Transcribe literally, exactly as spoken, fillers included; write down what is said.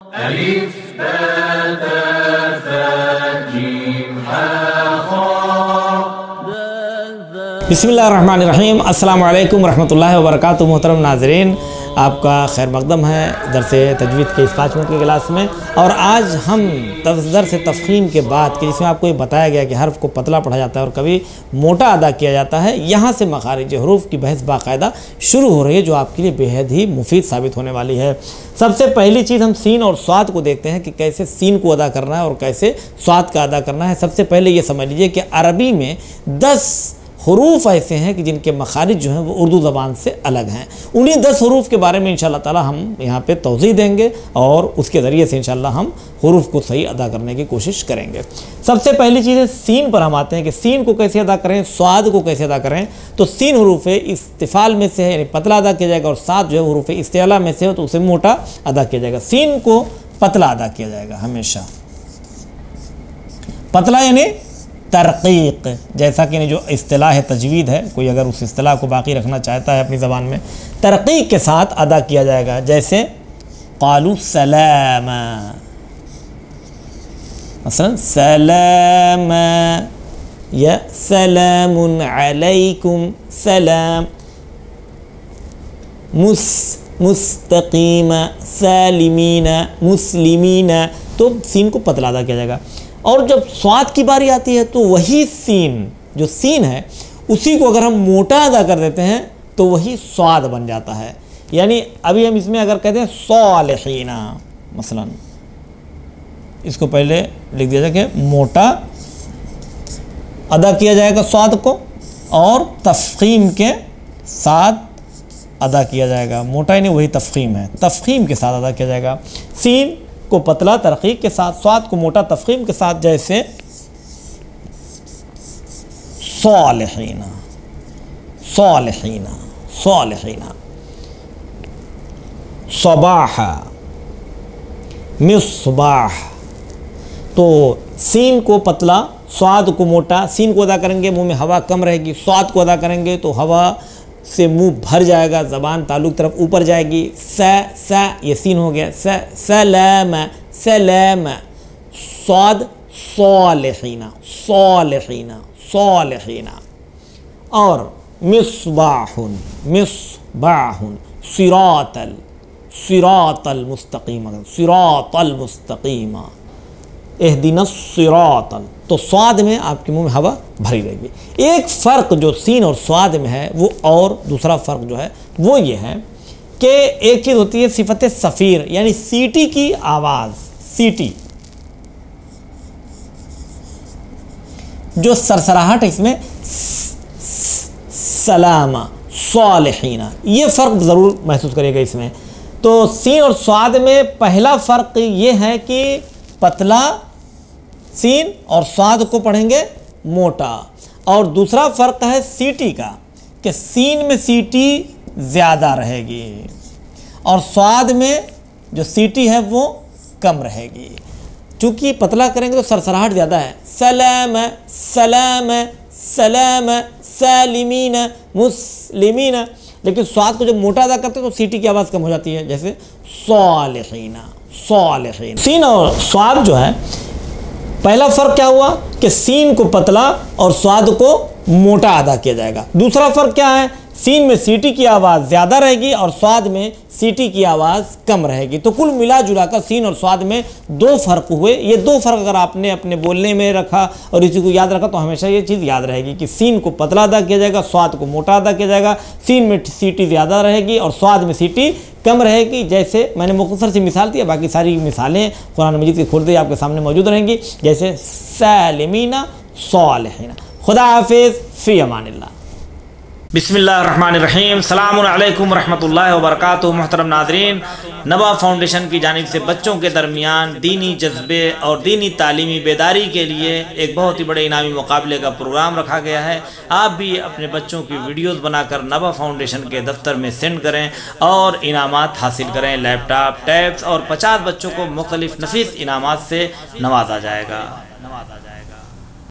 ألف باء تاء ثاء جيم حاء خاء. बिस्मिल्लाहिर्रहमानिर्रहीम। अस्सलामु अलैकुम वरहमतुल्लाहि वबरकातुहू। मोहतरम नाज़रीन, आपका खैर मक़दम है दरस तजवीद के इस पाँच मिनट के क्लास में। और आज हम दरस तफ़हीम के बाद कि जिसमें आपको ये बताया गया कि हर्फ को पतला पढ़ा जाता है और कभी मोटा अदा किया जाता है, यहाँ से मखारिज हरूफ की बहस बाकायदा शुरू हो रही है, जो आपके लिए बेहद ही मुफीद साबित होने वाली है। सबसे पहली चीज़ हम सीन और स्वाद को देखते हैं कि कैसे सीन को अदा करना है और कैसे स्वाद का अदा करना है। सबसे पहले ये समझ लीजिए कि अरबी में दस हरूफ ऐसे हैं कि जिनके मखारिज जो हैं वो उर्दू ज़बान से अलग हैं। उन्हीं दस हरूफ के बारे में इंशाअल्लाह ताला हम यहाँ पे तौज़ीह देंगे और उसके ज़रिए से इंशाअल्लाह हम हरूफ को सही अदा करने की कोशिश करेंगे। सबसे पहली चीज़ है सीन पर हम आते हैं कि सीन को कैसे अदा करें, स्वाद को कैसे अदा करें। तो सीन हरूफ इस्तिफ़ाल में से है, यानी पतला अदा किया जाएगा, और साद जो है हरूफ इस्तिला में से हो तो उसे मोटा अदा किया जाएगा। सीन को पतला अदा किया जाएगा हमेशा। पतला यानी तरक़ीक़, जैसा कि जो इस्तिलाह तजवीद है, कोई अगर उस इस्तिलाह को बाकी रखना चाहता है अपनी ज़बान में, तरक़ीक़ के साथ अदा किया जाएगा। जैसे क़ालू सलाम, मसलन सलाम या सलामुन अलैकुम सलाम, मुस मुस्तक़ीमा सालिमीना मुस्लिमीना। तो सीन को पतला अदा किया जाएगा। और जब स्वाद की बारी आती है तो वही सीन, जो सीन है उसी को अगर हम मोटा अदा कर देते हैं तो वही स्वाद बन जाता है। यानी अभी हम इसमें अगर कहते हैं सालिहीना, मसलन इसको पहले लिख दिया जाए कि मोटा अदा किया जाएगा स्वाद को, और तफ़ख़ीम के साथ अदा किया जाएगा। मोटा यानी वही तफ़ख़ीम है, तफ़ख़ीम के साथ अदा किया जाएगा। सीन को पतला तरक़ीक़ के साथ, स्वाद को मोटा तफ़ख़ीम के साथ। जैसे सालिहीना सालिहीना सालिहीना, सबाह मिसबाह। तो सीन को पतला, स्वाद को मोटा। सीन को अदा करेंगे मुंह में हवा कम रहेगी, स्वाद को अदा करेंगे तो हवा से मुंह भर जाएगा, ज़बान तालुक तरफ ऊपर जाएगी। स स ये सीन हो गया, स सलाम सलाम। स्वाद सालिहीना सालिहीना सालिहीना। और मिसबाहुन मिसबाहुन, सिरातल सिरातल मुस्तक़ीमा सिरातल मुस्तक़ीमा, इहदिनस सिरातल। तो स्वाद में आपके मुंह में हवा भरी रहेगी। एक फ़र्क जो सीन और स्वाद में है वो, और दूसरा फ़र्क जो है वो ये है कि एक चीज़ होती है सिफ़त सफ़ीर, यानी सीटी की आवाज़। सीटी जो सरसराहट है इसमें, सलामा सालिहीना, ये फ़र्क ज़रूर महसूस करिएगा इसमें। तो सीन और स्वाद में पहला फ़र्क ये है कि पतला सीन और स्वाद को पढ़ेंगे मोटा। और दूसरा फ़र्क है सीटी का, कि सीन में सीटी ज़्यादा रहेगी और स्वाद में जो सीटी है वो कम रहेगी। चूँकि पतला करेंगे तो सरसराहट ज़्यादा है। सलाम सलाम सलाम सालिमीन मुस्लिमीन। लेकिन स्वाद को जब मोटा अदा करते हैं तो सीटी की आवाज़ कम हो जाती है। जैसे सालिहीना सालिहीन। सीन और स्वाद जो है, पहला फ़र्क क्या हुआ कि सीन को पतला और स्वाद को मोटा अदा किया जाएगा। दूसरा फ़र्क क्या है, सीन में सीटी की आवाज़ ज़्यादा रहेगी और स्वाद में सीटी की आवाज़ कम रहेगी। तो कुल मिला जुला कर सीन और स्वाद में दो फ़र्क हुए। ये दो फ़र्क अगर आपने अपने बोलने में रखा और इसी को याद रखा तो हमेशा ये चीज़ याद रहेगी कि सीन को पतला अदा किया जाएगा, स्वाद को मोटा अदा किया जाएगा। सीन में सीटी ज़्यादा रहेगी और स्वाद में सीटी कम रहेगी। जैसे मैंने मुख्तसर सी मिसाल दी, बाकी सारी मिसालें कुरान मजीद के खुर्दे आपके सामने मौजूद रहेंगी। जैसे सालिमीना सालिहीना। खुदा हाफिज़, फ़ी अमानिल्लाह। बिस्मिल्लाहिर्रहमानिर्रहीम। सलामुन अलैकुम रहमतुल्लाहि व बरकातुहू। मोहतरम नाज़रीन, नबा फाउंडेशन की जानिब से बच्चों के दरमियान दीनी जज्बे और दीनी तालीमी बेदारी के लिए एक बहुत ही बड़े इनामी मुकाबले का प्रोग्राम रखा गया है। आप भी अपने बच्चों की वीडियोस बनाकर नबा फाउंडेशन के दफ्तर में सेंड करें और इनामात हासिल करें। लैपटॉप, टैब्स और पचास बच्चों को मुख्तलिफ नफीस इनामात से नवाजा जाएगा।